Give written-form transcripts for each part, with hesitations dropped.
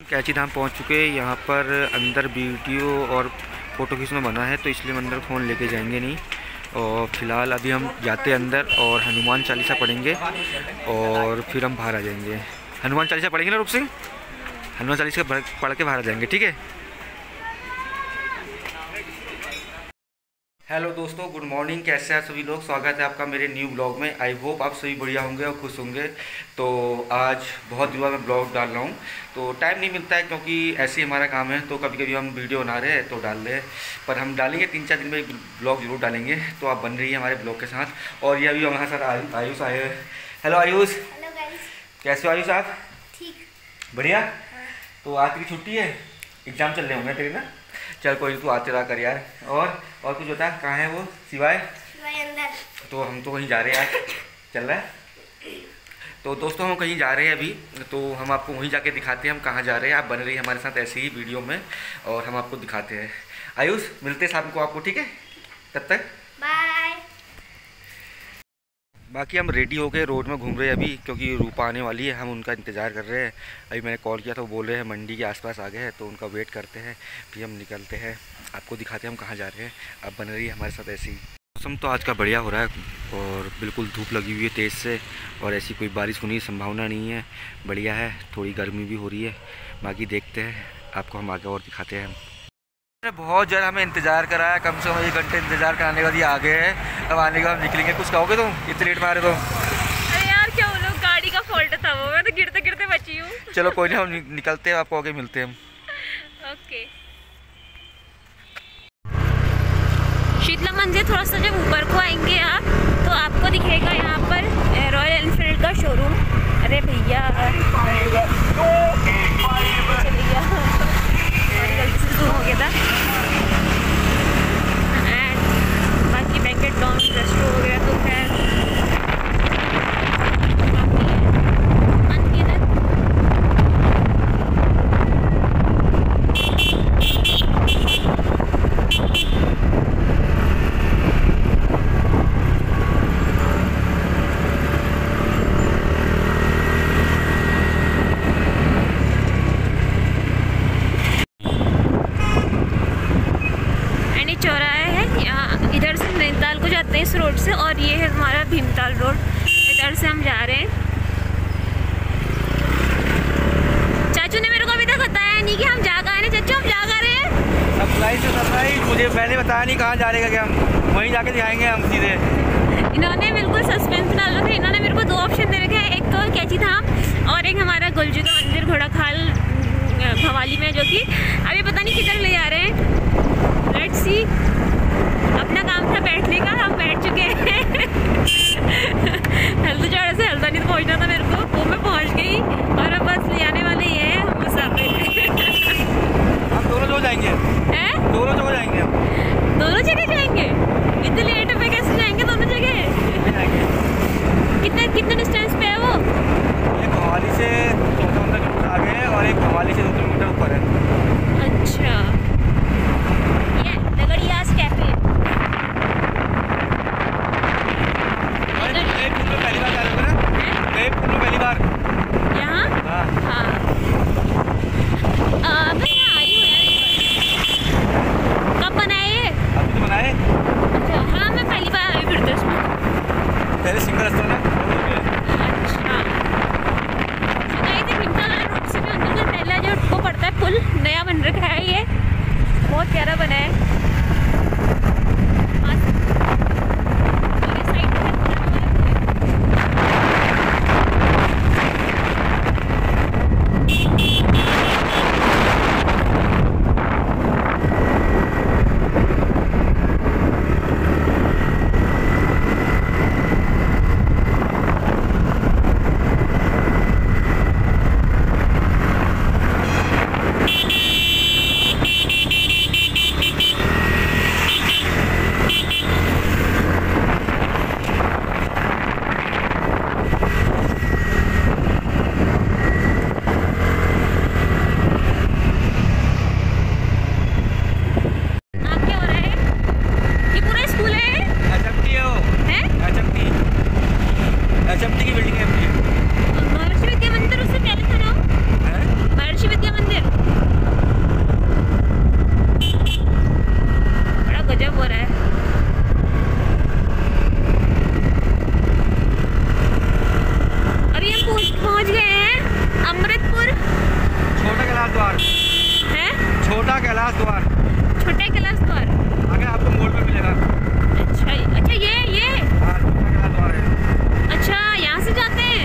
कैंची धाम पहुंच चुके हैं। यहाँ पर अंदर वीडियो और फ़ोटो खींचना मना है, तो इसलिए हम अंदर फ़ोन लेके जाएंगे नहीं। और फिलहाल अभी हम जाते हैं अंदर और हनुमान चालीसा पढ़ेंगे और फिर हम बाहर आ जाएंगे। हनुमान चालीसा पढ़ेंगे ना रुक सिंह, हनुमान चालीसा पढ़ के बाहर आ जाएंगे, ठीक है। हेलो दोस्तों, गुड मॉर्निंग। कैसे हैं सभी लोग? स्वागत है आपका मेरे न्यू ब्लॉग में। आई होप आप सभी बढ़िया होंगे और खुश होंगे। तो आज बहुत दिनों में ब्लॉग डाल रहा हूँ, तो टाइम नहीं मिलता है क्योंकि ऐसे ही हमारा काम है। तो कभी कभी हम वीडियो बना रहे हैं तो डाल रहे हैं, पर हम डालेंगे 3-4 दिन में एक ब्लॉग जरूर डालेंगे। तो आप बन रही है हमारे ब्लॉग के साथ। और ये अभी हमारे साथ आयुष आए हैं। हेलो आयुष। Hello guys. कैसे हो आयुष आप? ठीक, बढ़िया। तो आज की छुट्टी है, एग्जाम चल रहे होंगे तेरे ना? चल कोई तू आते रहा कर यार। और कुछ होता है? कहाँ है वो सिवाय अंदर? तो हम तो कहीं जा रहे हैं आज, चल रहा है। तो दोस्तों हम कहीं जा रहे हैं अभी, तो हम आपको वहीं जाके दिखाते हैं हम कहाँ जा रहे हैं। आप बने रहिए हमारे साथ ऐसे ही वीडियो में और हम आपको दिखाते हैं। आयुष मिलते हैं शाम को आपको, ठीक है? तब तक बाय। बाकी हम रेडी हो गए, रोड में घूम रहे हैं अभी क्योंकि रूपा आने वाली है, हम उनका इंतज़ार कर रहे हैं। अभी मैंने कॉल किया था, वो बोल रहे हैं मंडी के आसपास आ गए हैं, तो उनका वेट करते हैं फिर हम निकलते हैं। आपको दिखाते हैं हम कहाँ जा रहे हैं। आप बने रहिए हमारे साथ ऐसे ही। मौसम तो आज का बढ़िया हो रहा है और बिल्कुल धूप लगी हुई है तेज़ से, और ऐसी कोई बारिश होने की संभावना नहीं है। बढ़िया है, थोड़ी गर्मी भी हो रही है। बाकी देखते हैं, आपको हम आगे और दिखाते हैं। बहुत ज़्यादा हमें इंतज़ार कराया, कम से कम 1 घंटे इंतज़ार कराने के बाद ये आ गए हैं। अब आने के बाद हम निकलेंगे। कुछ कहोगे तुम? इतने लेट में आ रहे तो? अरे यार क्या बोलो, गाड़ी का फॉल्ट था वो, मैं तो गिरते गिरते बची हूँ। चलो कोई नहीं, हम निकलते हैं, आपको आगे मिलते हैं हम। ओके। शीतला मंदिर थोड़ा सा जब ऊपर को आएंगे आप, तो आपको दिखेगा यहाँ पर रॉयल एनफील्ड का शोरूम। अरे भैया चलिए, गलती से शुरू हो गया था। एंड बाकी बैंकेट लॉन्च रेस्टोरेंट वगैरह तो खैर इस रोड से, और ये है हमारा भीमताल रोड। इधर से हम जा रहे हैं। चाचू ने मेरे को अभी तक बताया नहीं कि हम जा कहाँ रहे हैं। चाचू हम जा कहाँ रहे हैं? सरप्राइज, मुझे पहले बताया नहीं कहाँ जा रहे हैं, क्या हम वहीं जाके दिखाएंगे हम सीधे। इन्होंने बिल्कुल सस्पेंस डाल रखा है। इन्होंने मेरे को 2 ऑप्शन दे रखे हैं, एक तो कैंची धाम और एक हमारा गुलजू का मंदिर घोड़ाखाल भवाली में, जो कि अभी पता नहीं किधर ले जा रहे हैं। Let's see. अपना काम था बैठने का, हम बैठ चुके हैं। हल्दूचाड़ा से हल्द्वानी पहुंचना था मेरे को, वो मैं पहुंच गई और अब बस ले आने वाले ये हैं हम मुसाफिर। हम दोनों जगह जाएंगे हैं? दोनों जगह जाएंगे हम। दोनों जगह जाएंगे? इतने लेट पे कैसे जाएंगे दोनों जगह? कितने डिस्टेंस पे है वो? एक भवाली से 14 किलोमीटर आगे है और एक भवाली से 2 किलोमीटर ऊपर है। अच्छा, ये लगड़ियास कैफे। पहली बार यहाँ? हाँ हाँ। मैं यहाँ आई हूँ यार एक बार। कब बनाए ये? अभी तो बनाए। अच्छा हाँ, मैं पहली बार आई फिर तो इसमें। पहले सिंगल रास्ता ना। अच्छा, गई थी भीमताल रोड से भी अंदर, जो पहला जो वो कैलाश द्वार। छोटे कैलाश द्वार आगे आपको मोड़ पे मिलेगा। अच्छा ये हाँ, छोटा कैलाश द्वार है। अच्छा, यहाँ से जाते हैं।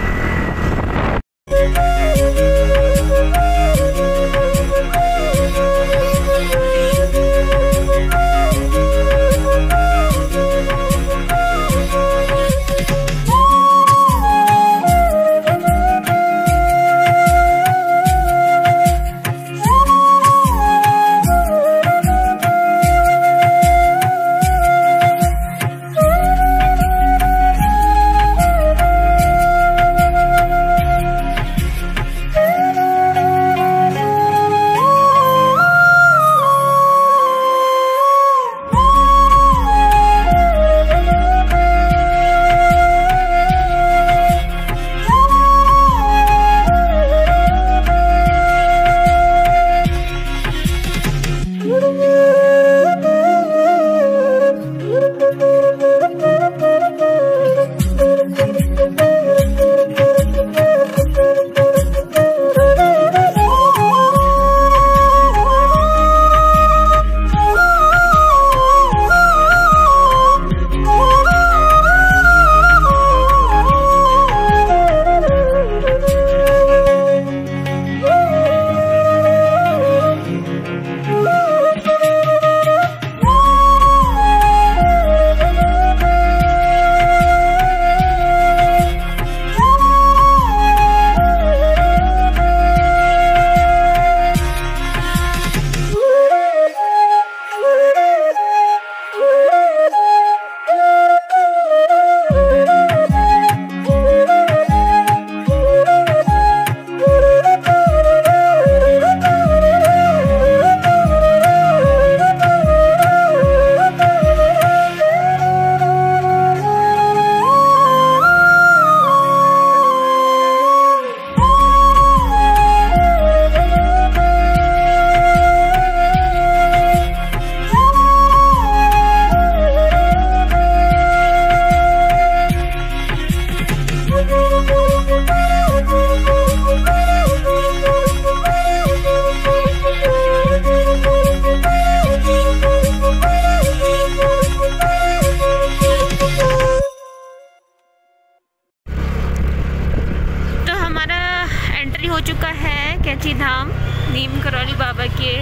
हो चुका है कैची धाम, नीम करौली बाबा के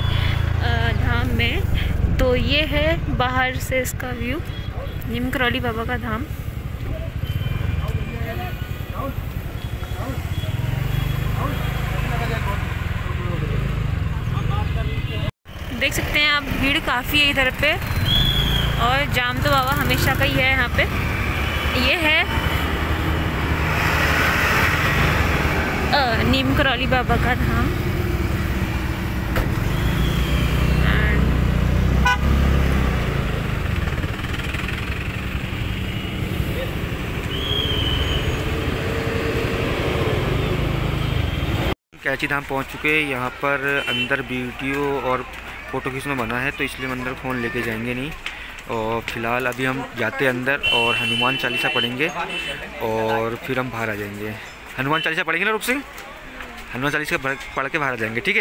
धाम में। तो ये है बाहर से इसका व्यू, नीम करौली बाबा का धाम। देख सकते हैं आप, भीड़ काफ़ी है इधर पे, और जाम तो बाबा हमेशा का ही है यहाँ पे। ये है नीम करौली बाबा का धाम। कैची धाम पहुंच चुके हैं। यहाँ पर अंदर वीडियो और फ़ोटो खींचना मना है, तो इसलिए हम अंदर फ़ोन लेके जाएंगे नहीं। और फिलहाल अभी हम जाते हैं अंदर और हनुमान चालीसा पढ़ेंगे और फिर हम बाहर आ जाएंगे। हनुमान चालीसा पढ़ेंगे ना रूप सिंह? हनुमान चालीसा पढ़ के बाहर आ जाएंगे, ठीक है।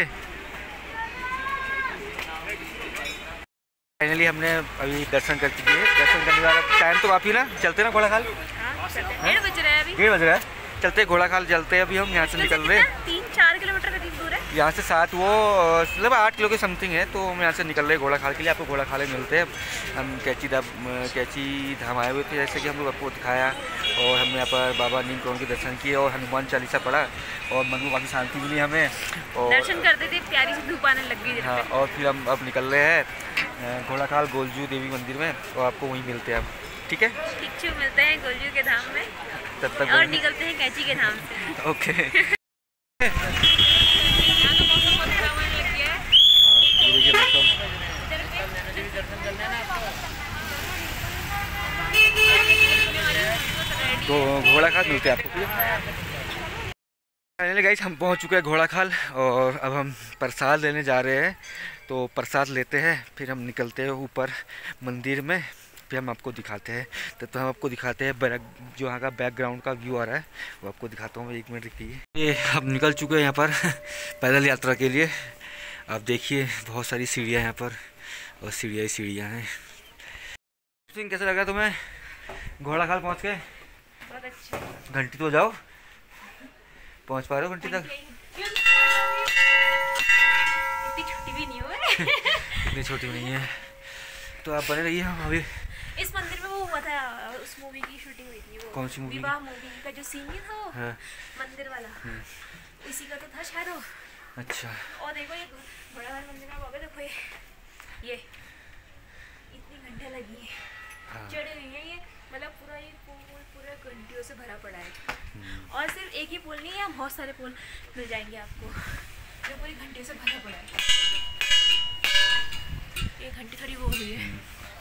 फाइनली हमने अभी दर्शन कर चुके हैं। दर्शन करने के बाद टाइम तो काफ़ी ना, चलते ना घोड़ा खाल। 1:30 बज रहा है अभी। 1:30 बज रहा है, चलते घोड़ा खाल चलते हैं। अभी हम यहाँ से निकल रहे हैं, 3-4 किलोमीटर करीब दूर है यहाँ से। 7 वो मतलब 8 किलो के समथिंग है। तो हम यहाँ से निकल रहे हैं घोड़ा खाल के लिए। आपको घोड़ा खाल मिलते हैं। हम कैची धाम आए हुए थे, जैसे कि हम लोग आपको दिखाया। और हमने यहाँ पर बाबा नीम करौली के दर्शन किए और हनुमान चालीसा पढ़ा और मन को काफ़ी शांति मिली हमें। और दर्शन करते थे, प्यारी सी धूप आने लग गई। हाँ, और फिर हम अब निकल रहे हैं घोड़ा खाल गोलजू देवी मंदिर में, और आपको वहीं मिलते हैं अब, ठीक है। ठीक मिलते हैं गोलजू के धाम में, तब तक और निकलते हैं कैची के धाम से। ओके। यहाँ तो मौसम बहुत खराब होने लग गया है। ये देखिए मौसम। तो घोड़ा खाल मिलते हैं आपको। फाइनली गाइस हम पहुंच चुके हैं घोड़ा खाल, और अब हम प्रसाद लेने जा रहे हैं। तो प्रसाद लेते हैं, फिर हम निकलते हैं ऊपर मंदिर में, फिर हम आपको दिखाते हैं। तो हम आपको दिखाते हैं जो यहाँ का बैकग्राउंड का व्यू आ रहा है, वो आपको दिखाता हूँ। 1 मिनट रुकिए। ये हम निकल चुके हैं यहाँ पर पैदल यात्रा के लिए। आप देखिए बहुत सारी सीढ़ियाँ यहाँ पर और सीढ़ियाँ ही सीढ़ियाँ हैं। सिंह कैसा लगा तुम्हें? घोड़ा खाल पहुँच गए? बहुत अच्छा। घंटी तो जाओ, पहुँच पा रहे हो घंटी तक? इतनी छोटी भी नहीं हो इतनी छोटी नहीं है। तो आप बने रहिए, हम अभी इस मंदिर में वो हुआ था, उस मूवी की शूटिंग हुई थी। वो कौन सी मूवी? विवाह मूवी का जो सीन नहीं था वो, हाँ। मंदिर वाला, इसी का तो था शायद वो। अच्छा। और देखो ये बड़ा घर मंदिर में बाबा, देखो ये इतनी घंटे लगी है। हाँ। चढ़ी हुई है ये, मतलब पूरा ये पुल पूरा घंटियों से भरा पड़ा है। और सिर्फ एक ही पुल नहीं है, बहुत सारे पुल मिल जाएंगे आपको जो पूरी घंटियों से भरा पड़ा है। ये घंटी थोड़ी वो हुई है।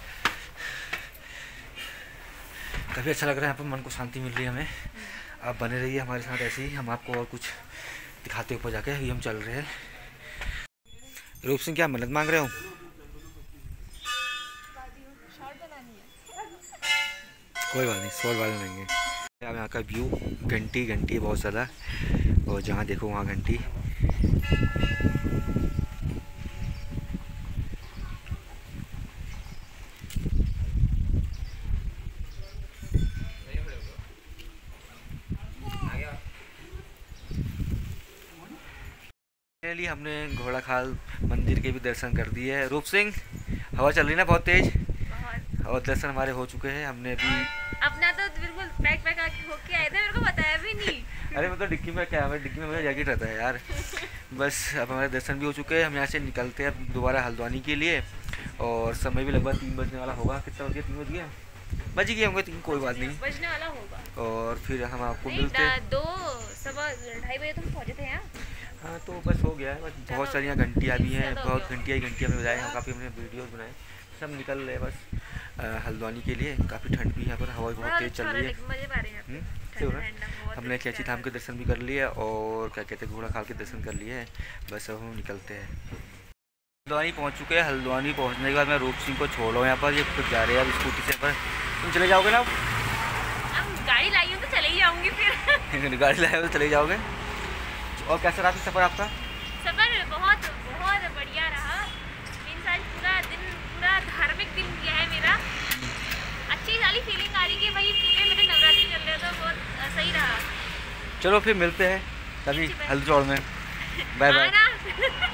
काफ़ी अच्छा लग रहा है यहाँ पर, मन को शांति मिल रही है हमें। आप बने रहिए हमारे साथ ऐसे ही, हम आपको और कुछ दिखाते ऊपर जाके। अभी हम चल रहे हैं। रूप सिंह क्या मन्नत मांग रहे हो? कोई बात नहीं, शॉर्ट वाले लेंगे। अब यहाँ का व्यू, घंटी है बहुत ज़्यादा, और जहाँ देखो वहाँ घंटी। लिए हमने घोड़ा खाल मंदिर के भी दर्शन कर दिए है। रूप सिंह, हवा चल रही ना बहुत तेज, और दर्शन हमारे हो चुके हैं। हमने अभी अपना तो बिल्कुल पैक होके आए थे, मेरे को बताया भी नहीं। अरे मतलब डिक्की में क्या है, डिक्की में मेरा जैकेट रहता है यार। बस अब हमारे दर्शन भी हो चुके हैं। हम यहाँ से निकलते हैं दोबारा हल्द्वानी के लिए, और समय भी लगभग 3 बजने वाला होगा। कितना बज गया? 3 बज गए होंगे 3, कोई बात नहीं, बजने वाला होगा। और फिर हम आपको मिलते हैं 2-2:30 बजे तुम पहुँचे थे यहाँ। हाँ तो बस हो गया है। बस बहुत सारी यहाँ घंटियाँ भी हैं, बहुत घंटियाँ हमने बजाए हैं, काफ़ी हमने वीडियोज़ बनाए। सब निकल रहे हैं बस हल्द्वानी के लिए। काफ़ी ठंड भी यहाँ पर, हवा बहुत तेज़ चल रही है। हमने कैची धाम के दर्शन भी कर लिए, और क्या कहते हैं घोड़ा खाल के दर्शन कर लिए हैं। बस अब हम निकलते हैं। हल्द्वानी पहुँच चुके हैं। हल्द्वानी पहुँचने के बाद मैं रूप सिंह को छोड़ रहा हूँ यहाँ पर, ये खुद जा रहे हैं अब स्कूटी से। पर तुम चले जाओगे ना? गाड़ी लाई हो तो चले ही जाऊँगी फिर। गाड़ी लाए हो तो चले जाओगे। और कैसा रहा सफ़र आपका? सफ़र बहुत बहुत बढ़िया रहा। इंसान पूरा दिन, पूरा धार्मिक दिन गया है मेरा। अच्छी सारी फीलिंग आ रही है भाई, पूरे मेरे नवरात्रि चल रहे तो बहुत सही रहा। चलो फिर मिलते हैं कभी हल्द्वानी में। Bye bye.